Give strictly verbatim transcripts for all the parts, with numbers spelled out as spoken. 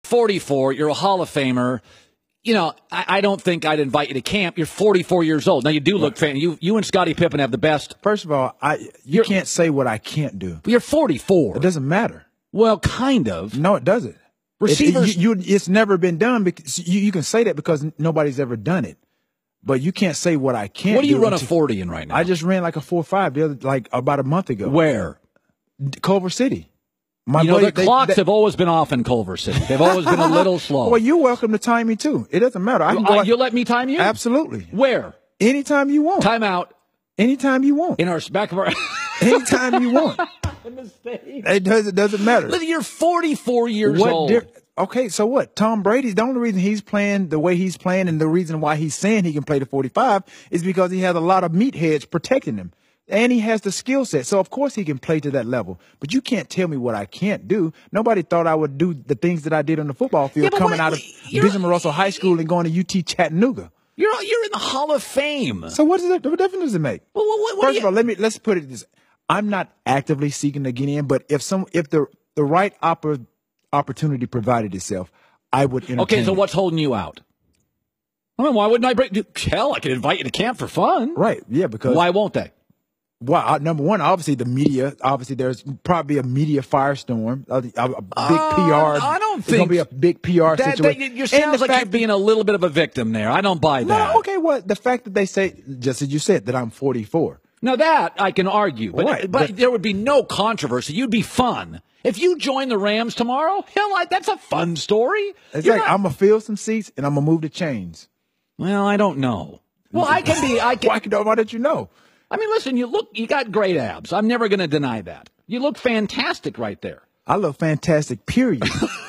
forty-four. You're a Hall of Famer. You know, I, I don't think I'd invite you to camp. You're forty-four years old. Now, you do look right. fan. You you and Scottie Pippen have the best. First of all, I you you're, can't say what I can't do. You're forty-four. It doesn't matter. Well, kind of. No, it doesn't. Receivers. It, it, you, you, it's never been done. Because you, you can say that because nobody's ever done it. But you can't say what I can't do. What do you do run a forty in right now? I just ran like a four five the other, like about a month ago. Where? Culver City. My you know, buddy, the they, clocks they, have always been off in Culver City. They've always been a little slow. Well, you're welcome to time me, too. It doesn't matter. I can go uh, you'll let me time you? Absolutely. Where? Anytime you want. Time out. Anytime you want. In our back of our... Anytime you want. A mistake. It, does, it doesn't matter. Listen, you're forty-four years what old. Okay, so what? Tom Brady's the only reason he's playing the way he's playing and the reason why he's saying he can play the forty-five is because he has a lot of meatheads protecting him. And he has the skill set. So, of course, he can play to that level. But you can't tell me what I can't do. Nobody thought I would do the things that I did on the football field yeah, coming what, out of Bismarck Russell High School and going to U T Chattanooga. You're you're in the Hall of Fame. So what, is it, what difference does it make? Well, what, what, First you... of all, let me, let's put it this. I'm not actively seeking to get in, but if some if the, the right oppor, opportunity provided itself, I would entertain Okay, so it. what's holding you out? I mean, why wouldn't I break? Hell, I could invite you to camp for fun. Right, yeah, because... Why won't they? Well, number one, obviously the media. Obviously, there's probably a media firestorm, a, a, a big uh, P R. I don't think it's gonna be a big P R that, situation. That, you sounds like you're being a little bit of a victim there. I don't buy that. No, okay, well, the fact that they say, just as you said, that I'm forty-four. Now that I can argue, but, right, but, but there would be no controversy. You'd be fun if you join the Rams tomorrow. Hell, I, that's a fun story. It's like not... I'm gonna fill some seats and I'm gonna move the chains. Well, I don't know. Well, I can be. I can. Why, why don't you know? I mean, listen, you look, you got great abs. I'm never going to deny that. You look fantastic right there. I look fantastic, period.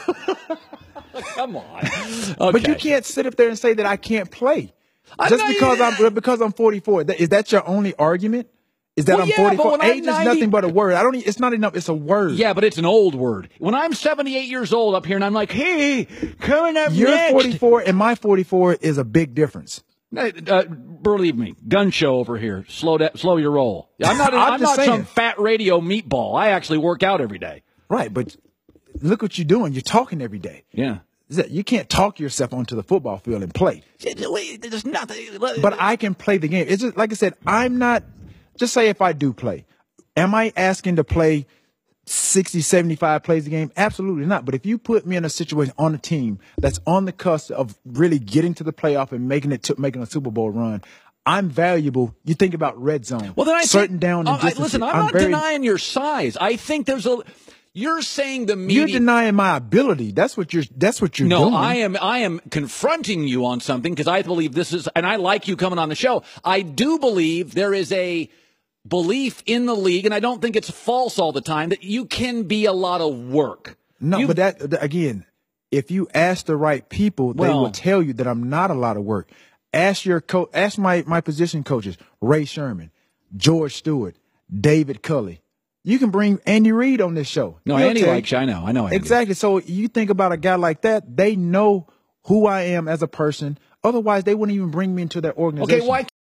Come on. Okay. But you can't sit up there and say that I can't play. I'm Just not, because I'm because I'm forty-four. Is that your only argument? Is that well, I'm yeah, forty-four? Age I'm is ninety nothing but a word. I don't. It's not enough. It's a word. Yeah, but it's an old word. When I'm seventy-eight years old up here and I'm like, hey, coming up You're next. forty-four and my forty-four is a big difference. Uh, believe me, gun show over here. Slow that, slow your roll. I'm not. I'm, I'm not saying. some fat radio meatball. I actually work out every day. Right, but look what you're doing. You're talking every day. Yeah, you can't talk yourself onto the football field and play. There's nothing. But I can play the game. It's just like I said. I'm not. Just say if I do play, am I asking to play sixty, seventy-five plays a game? Absolutely not. But if you put me in a situation on a team that's on the cusp of really getting to the playoff and making it to making a Super Bowl run, I'm valuable. You think about red zone. Well, then I certain think, down and uh, distances. Listen, I'm, I'm not very, denying your size. I think there's a. You're saying the media. You're denying my ability. That's what you're. That's what you're no, doing. No, I am. I am confronting you on something because I believe this is, and I like you coming on the show. I do believe there is a belief in the league, and I don't think it's false all the time, that you can be a lot of work. No, You've, but that, again, if you ask the right people, they well, will tell you that I'm not a lot of work. Ask your coach, ask my, my position coaches, Ray Sherman, George Stewart, David Culley. You can bring Andy Reid on this show. No, He'll Andy likes you. I know. I know Andy. Exactly. So you think about a guy like that, they know who I am as a person. Otherwise, they wouldn't even bring me into their organization. Okay, why